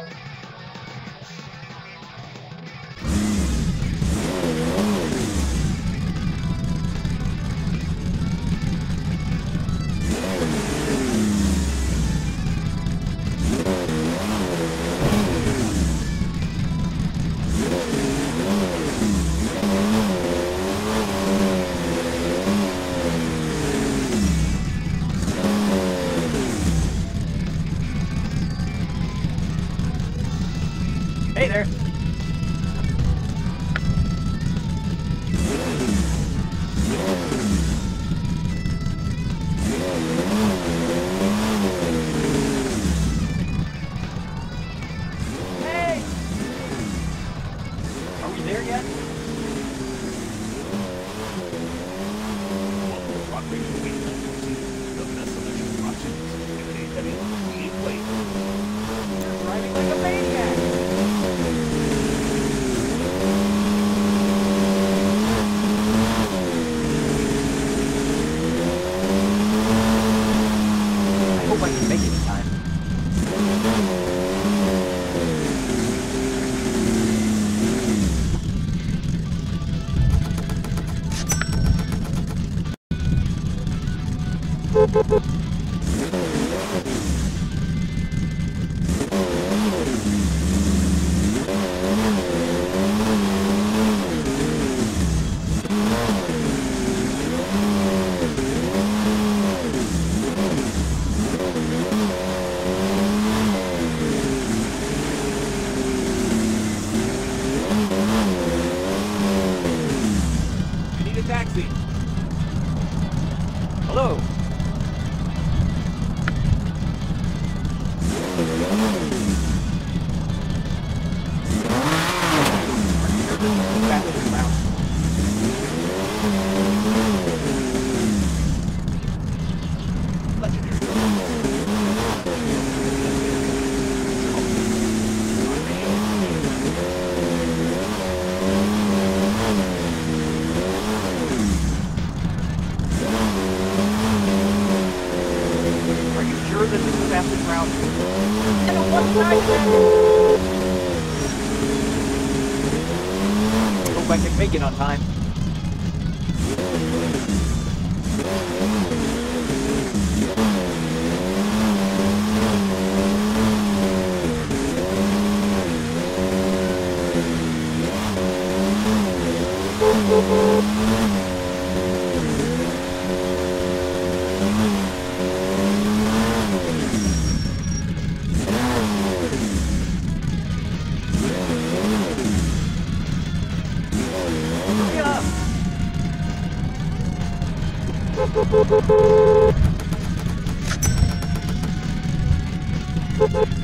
Hey there. Hey! Are we there yet? You're driving like a maniac. I hope I can make it in time. We need a taxi. Hello. Fastest route. Legendary. Are you sure this is the fastest route? Hope I can make it on time. Hurry up!